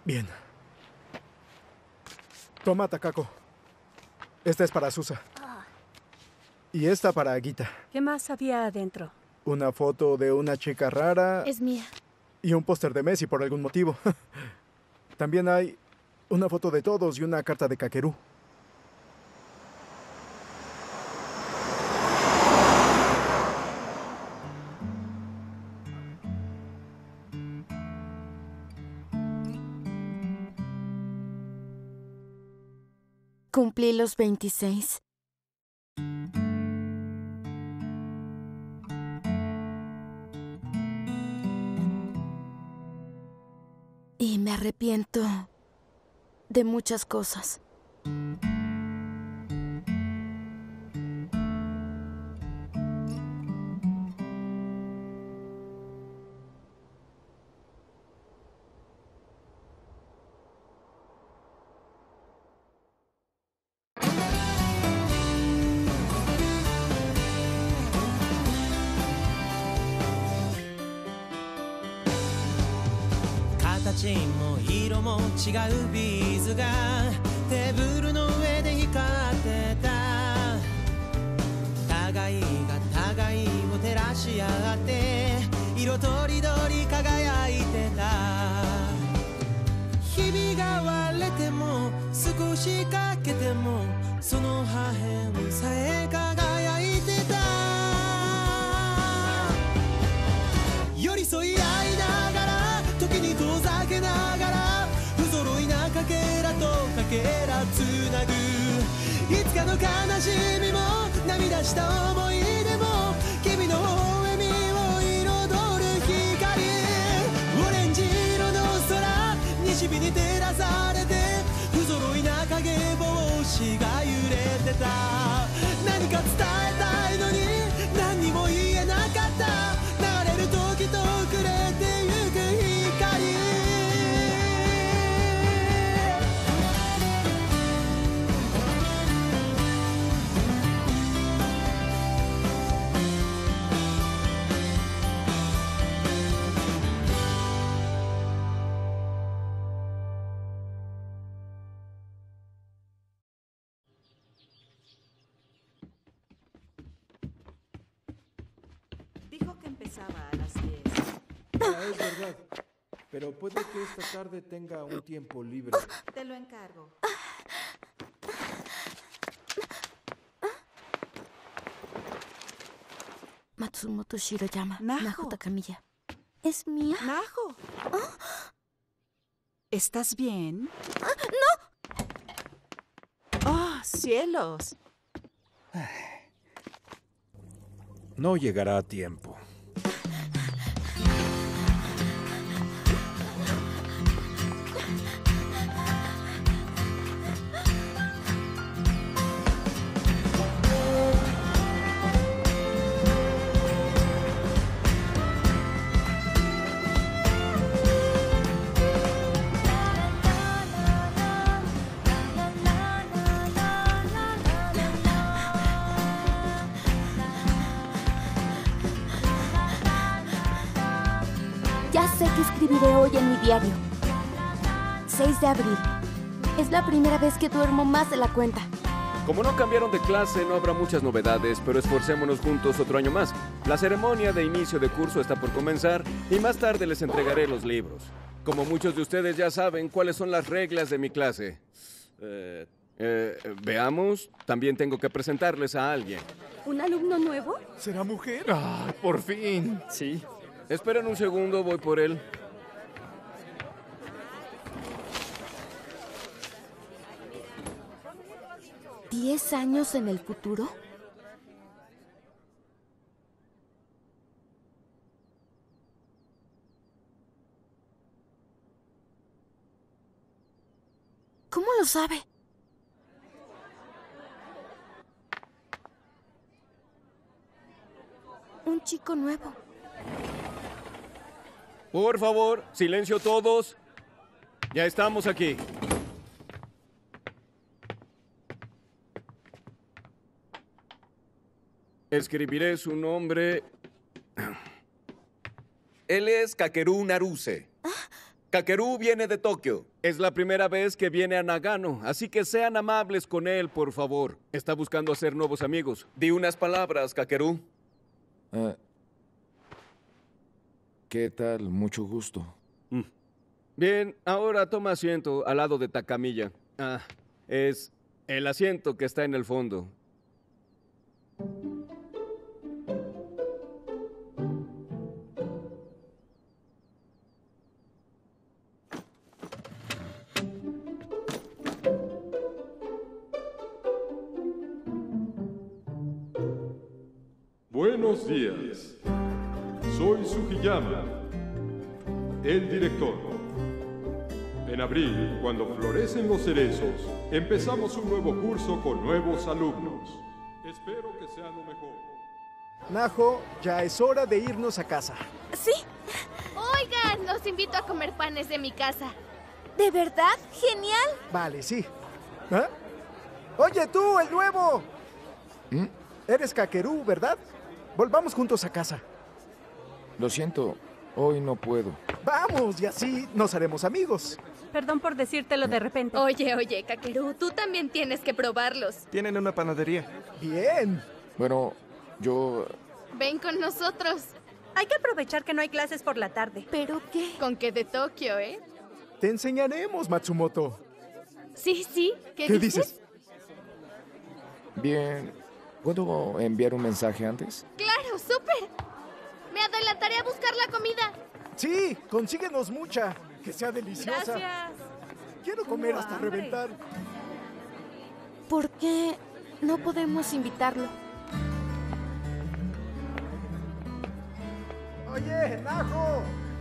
Bien. Toma, Takako. Esta es para Susa. Y esta para Agita. ¿Qué más había adentro? Una foto de una chica rara. Es mía. Y un póster de Messi por algún motivo. También hay una foto de todos y una carta de Kakeru. Cumplí los 26. Y me arrepiento de muchas cosas. 形も色も違うビーズがテーブルの上で光ってた。互いが互いを照らし合って色とりどり輝いてた。ひびが割れても少しかけてもその破片さえ輝いてた。寄り添い合いながら時に遠ざけながら不揃いなかけらとかけらつなぐ。いつかの悲しみも涙した思い出も君の微笑みを彩る光。オレンジ色の空西日に照らされて不揃いな影帽子が揺れてた。何か伝えたいのに何にも言えなかった。流れる時と暮れてゆく光。 Dijo que empezaba a las 10. Es verdad. Pero puede que esta tarde tenga un tiempo libre. Te lo encargo. Matsumoto Shiroyama. Najo. Najo Takamiya. ¿Es mía? ¡Najo! ¿Estás bien? ¡No! ¡Oh, cielos! No llegará a tiempo. Ya sé que escribiré hoy en mi diario. 6 de abril. Es la primera vez que duermo más de la cuenta. Como no cambiaron de clase, no habrá muchas novedades, pero esforcémonos juntos otro año más. La ceremonia de inicio de curso está por comenzar y más tarde les entregaré los libros. Como muchos de ustedes ya saben, ¿cuáles son las reglas de mi clase? Veamos, también tengo que presentarles a alguien. ¿Un alumno nuevo? ¿Será mujer? ¡Ah, por fin! Sí. Esperen un segundo, voy por él. ¿10 años en el futuro? ¿Cómo lo sabe? Un chico nuevo. Por favor, silencio todos. Ya estamos aquí. Escribiré su nombre. Él es Kakeru Naruse. Kakeru viene de Tokio. Es la primera vez que viene a Nagano, así que sean amables con él, por favor. Está buscando hacer nuevos amigos. Di unas palabras, Kakeru. ¿Qué tal? Mucho gusto. Bien, ahora toma asiento al lado de Takamiya. Es el asiento que está en el fondo. Buenos días. Soy Sugiyama, el director. En abril, cuando florecen los cerezos, empezamos un nuevo curso con nuevos alumnos. Espero que sea lo mejor. Najo, ya es hora de irnos a casa. ¿Sí? Oigan, los invito a comer panes de mi casa. ¿De verdad? ¡Genial! Vale, sí. ¿Ah? Oye, tú, el nuevo. Eres Kakeru, ¿verdad? Volvamos juntos a casa. Lo siento, hoy no puedo. Vamos, y así nos haremos amigos. Perdón por decírtelo de repente. Oye, Kakeru, tú también tienes que probarlos. Tienen una panadería. Bien. Bueno, yo... Ven con nosotros. Hay que aprovechar que no hay clases por la tarde. ¿Pero qué? Con que de Tokio, ¿eh? Te enseñaremos, Matsumoto. Sí. ¿Qué dices? Bien, ¿puedo enviar un mensaje antes? Claro, súper. Me adelantaré a buscar la comida. Sí, consíguenos mucha. Que sea deliciosa. Gracias. Quiero comer hasta hambre. reventar. ¿Por qué no podemos invitarlo? Oye, Najo.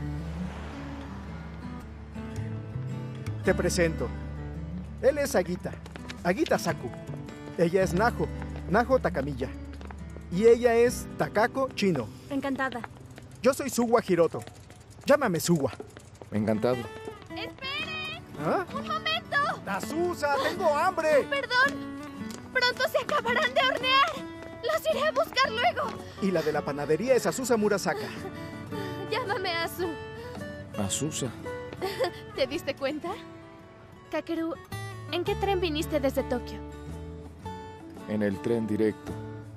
Te presento. Él es Agita. Agita Saku. Ella es Najo Takamiya. Y ella es Takako Chino. Encantada. Yo soy Suwa Hiroto. Llámame Suwa. Encantado. ¡Esperen! ¿Ah? ¡Un momento! ¡Azusa, tengo hambre! Perdón. Pronto se acabarán de hornear. Los iré a buscar luego. Y la de la panadería es Azusa Murasaka. Llámame Azu. Azusa. ¿Te diste cuenta? Kakeru, ¿en qué tren viniste desde Tokio? En el tren directo.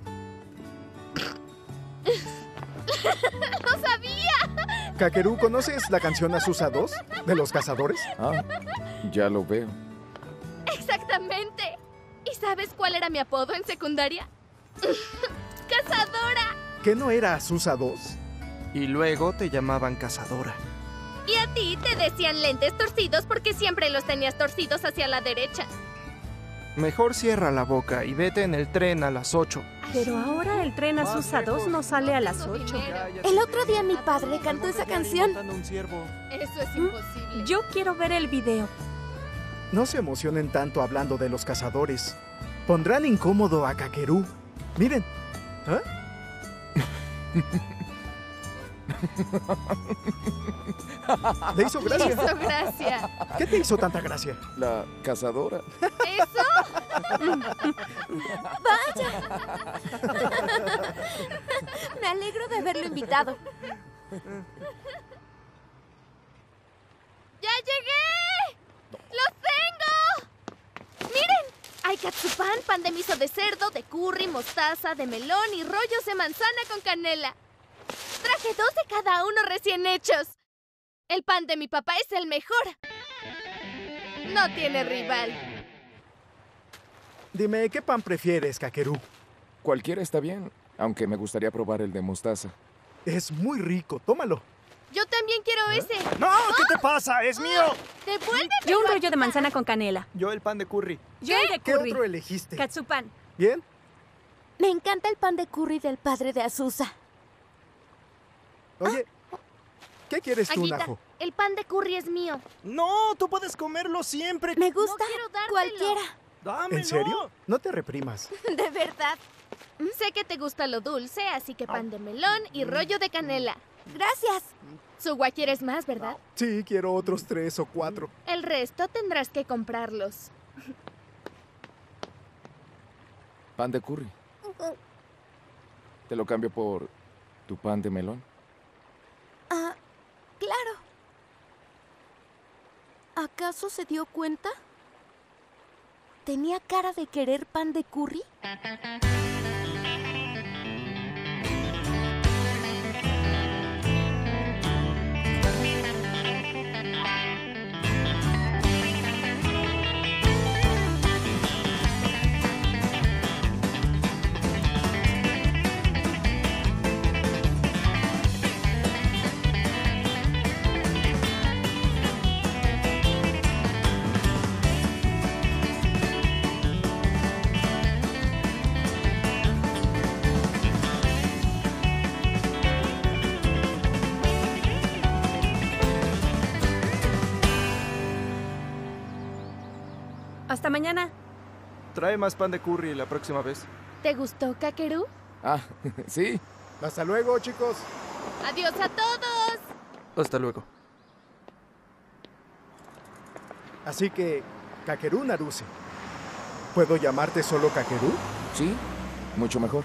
¡Lo sabía! Kakeru, ¿conoces la canción Azusa 2 de Los Cazadores? Ah, ya lo veo. Exactamente. ¿Y sabes cuál era mi apodo en secundaria? ¡Cazadora! ¿Qué no era Azusa 2? Y luego te llamaban cazadora. Y a ti te decían lentes torcidos porque siempre los tenías torcidos hacia la derecha. Mejor cierra la boca y vete en el tren a las 8. Pero ahora el tren Azusa 2 no sale a las 8. El otro día mi padre cantó esa canción. Eso es imposible. Yo quiero ver el video. No se emocionen tanto hablando de los cazadores. Pondrán incómodo a Kakeru. Miren. ¿Ah? ¿Le hizo gracia? Hizo gracia. ¿Qué te hizo tanta gracia? La cazadora. ¿Eso? Me alegro de haberlo invitado. ¡Ya llegué! ¡Los tengo! ¡Miren! Hay katsupan, pan de miso de cerdo, de curry, mostaza, de melón y rollos de manzana con canela. Traje 2 de cada uno recién hechos. El pan de mi papá es el mejor. No tiene rival. Dime, ¿qué pan prefieres, Kakeru? Cualquiera está bien, aunque me gustaría probar el de mostaza. Es muy rico, tómalo. Yo también quiero ese. ¡No! ¿Qué te pasa? ¡Es mío! ¡Devuélveme! Yo un rollo de manzana con canela. Yo el pan de curry. Yo el de ¿Qué curry. otro elegiste? Katsupan. ¿Bien? Me encanta el pan de curry del padre de Azusa. Oye, ¿qué quieres tú, Agita, Najo? el pan de curry es mío. ¡No! ¡Tú puedes comerlo siempre! Me gusta quiero dártelo. cualquiera. ¡Dámelo! ¿En serio? No te reprimas. ¿De verdad? Sé que te gusta lo dulce, así que pan de melón y rollo de canela. Gracias. Suwa, ¿quieres más, verdad? Sí, quiero otros 3 o 4. El resto tendrás que comprarlos. Pan de curry. Te lo cambio por tu pan de melón. Ah, claro. ¿Acaso se dio cuenta? ¿Tenía cara de querer pan de curry? Hasta mañana. Trae más pan de curry la próxima vez. ¿Te gustó, Kakeru? Ah, sí. Hasta luego, chicos. ¡Adiós a todos! Hasta luego. Así que, Kakeru Naruse. ¿Puedo llamarte solo Kakeru? Sí, mucho mejor.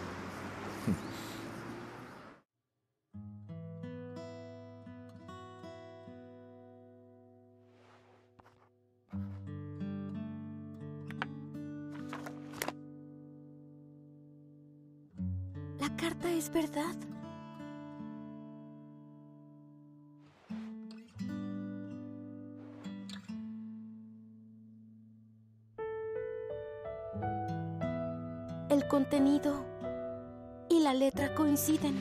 La carta es verdad. El contenido y la letra coinciden.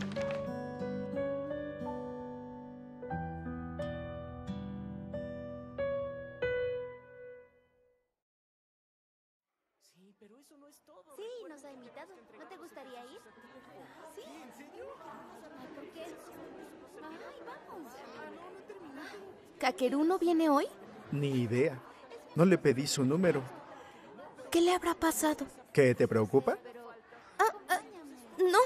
Sí, nos ha invitado. ¿No te gustaría ir? ¿Sí? ¿En serio? ¿Por qué? Ay, vamos. ¿Kakeru no viene hoy? Ni idea. No le pedí su número. ¿Qué le habrá pasado? ¿Qué te preocupa? No.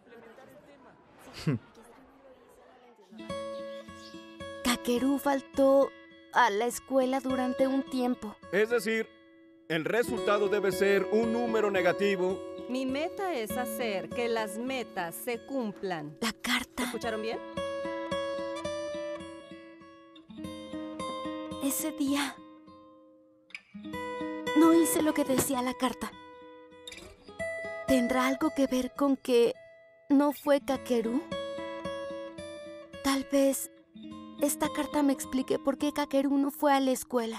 Kakeru faltó a la escuela durante un tiempo. Es decir, el resultado debe ser un número negativo. Mi meta es hacer que las metas se cumplan. La carta. ¿Escucharon bien? Ese día no hice lo que decía la carta. ¿Tendrá algo que ver con que no fue Kakeru? Tal vez esta carta me explique por qué Kakeru no fue a la escuela.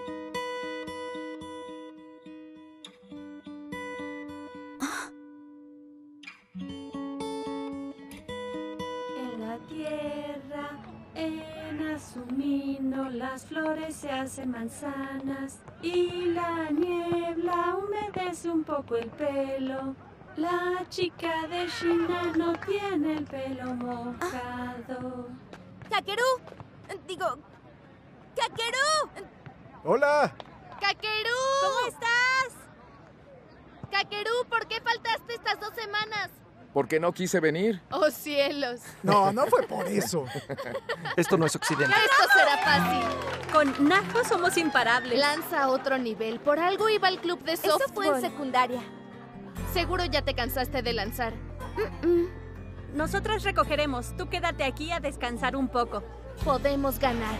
En la tierra, en Asumino, las flores se hacen manzanas y la niebla humedece un poco el pelo. La chica de Shina no tiene el pelo mojado. ¡Kakeru! Digo, ¡Kakeru! ¡Hola! ¡Kakeru! ¿Cómo estás? ¡Kakeru! ¿Por qué faltaste estas 2 semanas? ¿Por qué no quise venir? ¡Oh, cielos! No, no fue por eso. Esto no es Occidente. Esto será fácil. Con Najo somos imparables. Lanza a otro nivel. Por algo iba al club de softball. Eso fue en secundaria. Seguro ya te cansaste de lanzar. Nosotras recogeremos. Tú quédate aquí a descansar un poco. Podemos ganar.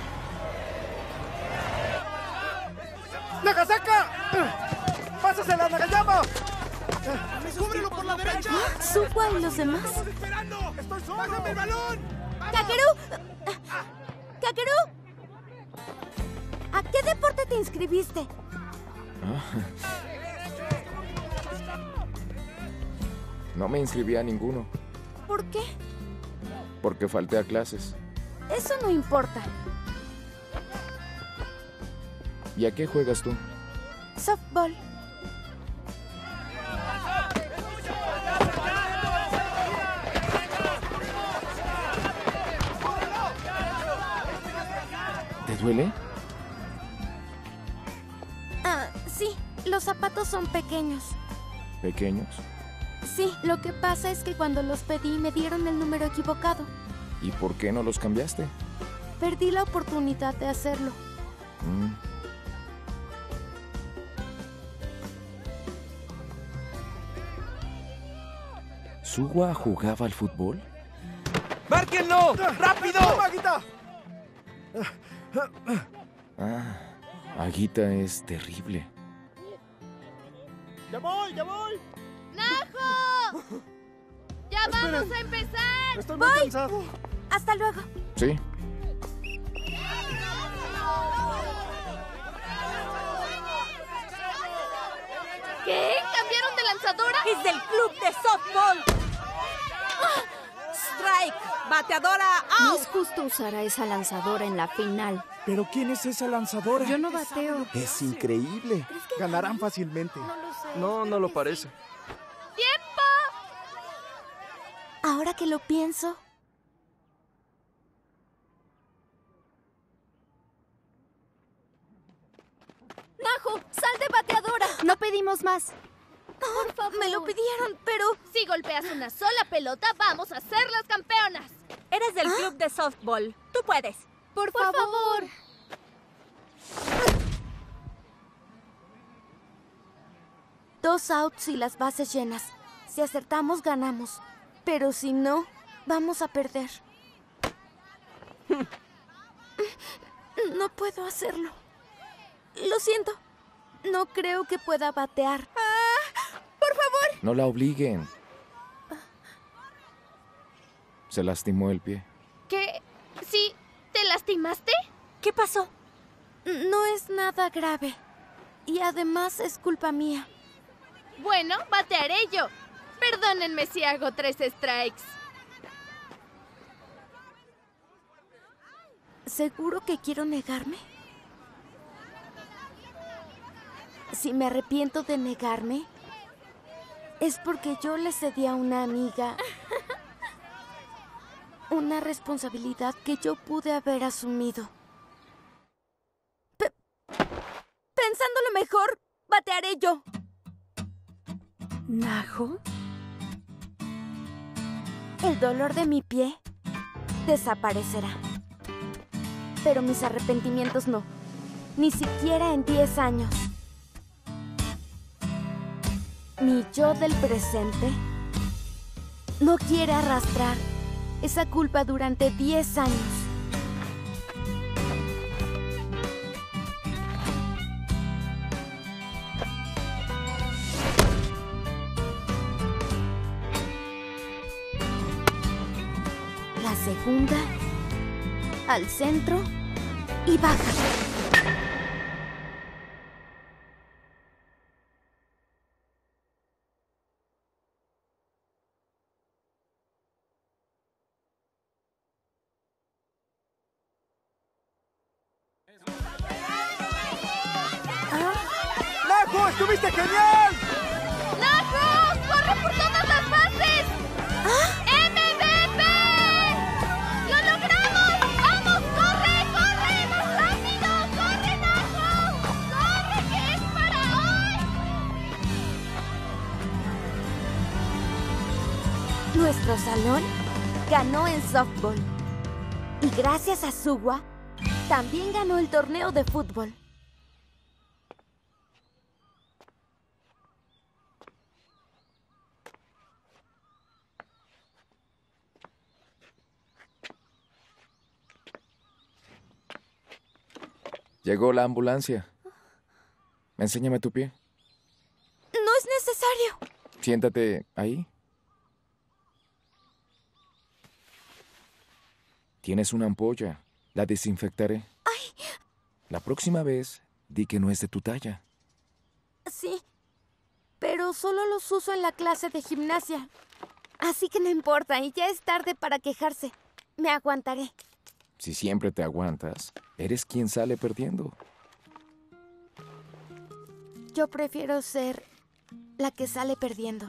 ¡Nagasaka! ¡Pásasela, Nagayama! ¡Cúbrelo por la derecha! ¿Suwa y los demás? ¡Estamos esperando! ¡Estoy solo! ¡Bájame el balón! ¡Kakeru! ¡Kakeru! ¿A qué deporte te inscribiste? No me inscribí a ninguno, ¿Por qué? porque falté a clases. Eso no importa. ¿Y a qué juegas tú? Softball. ¿Te duele? Sí, los zapatos son pequeños. ¿Pequeños? Sí, lo que pasa es que cuando los pedí me dieron el número equivocado. ¿Y por qué no los cambiaste? Perdí la oportunidad de hacerlo. ¿Suwa jugaba al fútbol? ¡Márquenlo! ¡Rápido! ¡Maguita! Aguita es terrible. ¡Ya voy, ya voy! ¡Najo! ¡Ya vamos a empezar! Estoy muy cansado. Hasta luego. Sí. ¿Qué? ¿Cambiaron de lanzadora? ¡Es del club de softball! ¡Strike! ¡Bateadora No out! es justo usar a esa lanzadora en la final. ¿Pero quién es esa lanzadora? Yo no bateo. Es increíble. Ganarán fácilmente. No, no lo parece. ¡Tiempo! Ahora que lo pienso... ¡Najo! ¡Sal de bateadora! No pedimos más. Por favor. Me lo pidieron, pero... Si golpeas una sola pelota, vamos a ser las campeonas. Eres del club de softball. Tú puedes. Por favor. Dos outs y las bases llenas. Si acertamos, ganamos. Pero si no, vamos a perder. No puedo hacerlo. Lo siento. No creo que pueda batear. ¡Por favor! No la obliguen. Se lastimó el pie. ¿Qué? ¿Sí? ¿Te lastimaste? ¿Qué pasó? No es nada grave. Y además es culpa mía. Bueno, batearé yo. Perdónenme si hago 3 strikes. ¿Seguro que quiero negarme? Si me arrepiento de negarme, es porque yo le cedí a una amiga una responsabilidad que yo pude haber asumido. Pensándolo mejor, batearé yo. ¿Najo? El dolor de mi pie desaparecerá. Pero mis arrepentimientos no. Ni siquiera en 10 años. Mi yo del presente no quiere arrastrar esa culpa durante 10 años. La segunda, al centro y baja. ¡Najo! ¡Estuviste genial! ¡Najo! ¡Corre por todas las bases! ¡MVP! ¡Lo logramos! ¡Vamos! ¡Corre! ¡Corre! ¡Más rápido! ¡Corre, Najo! ¡Corre, que es para hoy! Nuestro salón ganó en softball. Y gracias a Suwa, también ganó el torneo de fútbol. Llegó la ambulancia. Enséñame tu pie. No es necesario. Siéntate ahí. Tienes una ampolla. La desinfectaré. Ay. La próxima vez, di que no es de tu talla. Sí, pero solo los uso en la clase de gimnasia. Así que no importa, y ya es tarde para quejarse. Me aguantaré. Si siempre te aguantas, eres quien sale perdiendo. Yo prefiero ser la que sale perdiendo.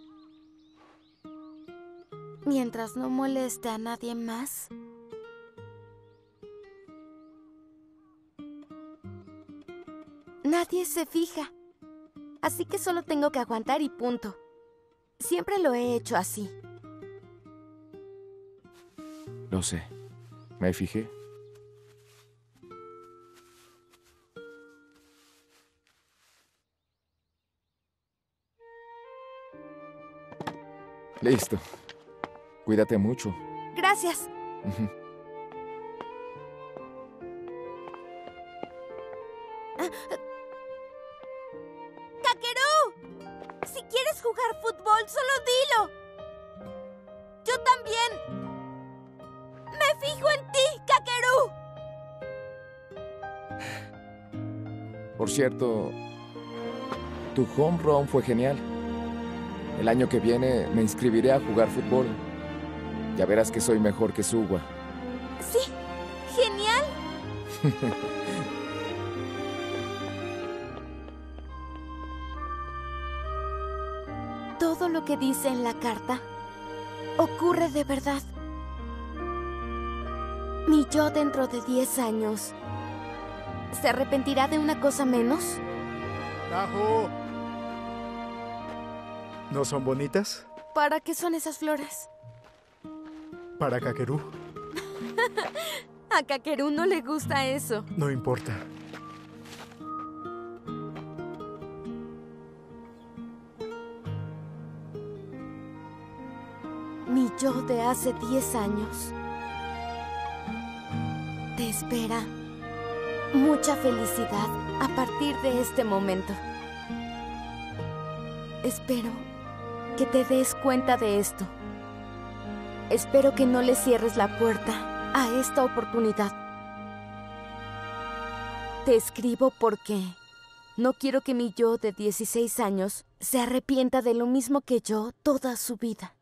Mientras no moleste a nadie más. Nadie se fija. Así que solo tengo que aguantar y punto. Siempre lo he hecho así. Lo sé. Me fijé. Listo. Cuídate mucho. también. Me fijo en ti, Kakeru. Por cierto, tu home run fue genial. El año que viene me inscribiré a jugar fútbol. Ya verás que soy mejor que Suwa. Sí, genial. Todo lo que dice en la carta ocurre de verdad. Mi yo dentro de 10 años ¿se arrepentirá de una cosa menos? ¡Najo! ¿No son bonitas? ¿Para qué son esas flores? Para Kakeru. A Kakeru no le gusta eso. No importa. Mi yo de hace 10 años te espera mucha felicidad a partir de este momento. Espero que te des cuenta de esto. Espero que no le cierres la puerta a esta oportunidad. Te escribo porque no quiero que mi yo de 16 años se arrepienta de lo mismo que yo toda su vida.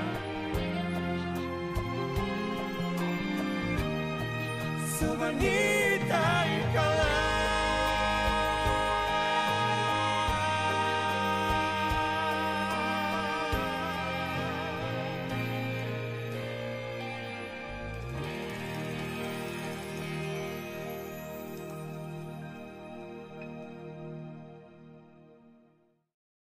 So I need